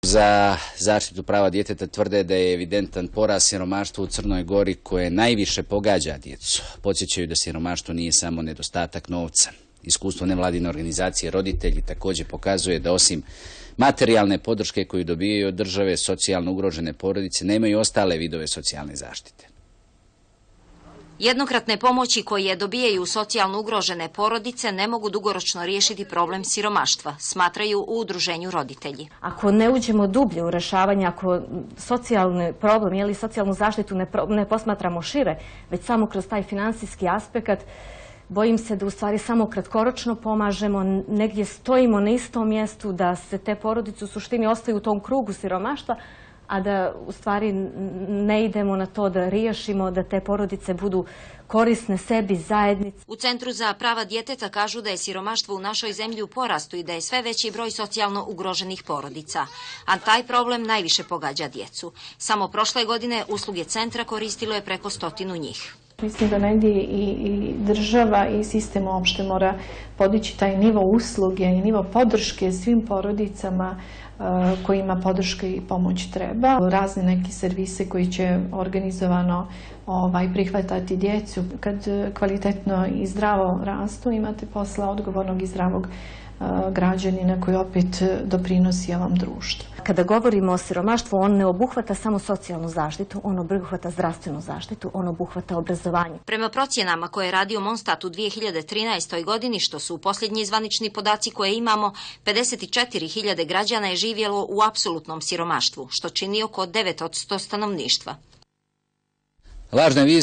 Za zaštitu prava djeteta tvrde da je evidentan porast siromaštva u Crnoj Gori koje najviše pogađa djecu. Podsjećaju da siromaštvo nije samo nedostatak novca. Iskustvo nevladine organizacije Roditelji također pokazuje da osim materijalne podrške koju dobijaju od države, socijalno ugrožene porodice nemaju ostale vidove socijalne zaštite. Jednokratne pomoći koje dobijaju socijalno ugrožene porodice ne mogu dugoročno riješiti problem siromaštva, smatraju u udruženju Roditelji. Ako ne uđemo dublje u rješavanje, ako socijalni problem ili socijalnu zaštitu ne posmatramo šire, već samo kroz taj financijski aspekt, bojim se da u stvari samo kratkoročno pomažemo, negdje stojimo na istom mjestu, da se te porodice u suštini ostaju u tom krugu siromaštva, a da u stvari ne idemo na to da riješimo da te porodice budu korisne sebi, zajednici. U Centru za prava djeteta kažu da je siromaštvo u našoj zemlji u porastu i da je sve veći broj socijalno ugroženih porodica, a taj problem najviše pogađa djecu. Samo prošle godine usluge centra koristilo je preko 100 njih. Mislim da negdje i država i sistem uopšte mora podići taj nivo usluge i nivo podrške svim porodicama kojima podrška i pomoć treba. Razne neki servise koji će organizovano prihvatati djecu. Kad kvalitetno i zdravo rastu, imate posla odgovornog i zdravog građanina koji opet doprinosi ovom društvu. Kada govorimo o siromaštvu, on ne obuhvata samo socijalnu zaštitu, on obuhvata zdravstvenu zaštitu, on obuhvata obrazovanje. Prema procjenama koje je radio Monstat u 2013. godini, što su posljednji zvanični podaci koje imamo, 54.000 građana je živjelo u apsolutnom siromaštvu, što čini oko 9% stanovništva.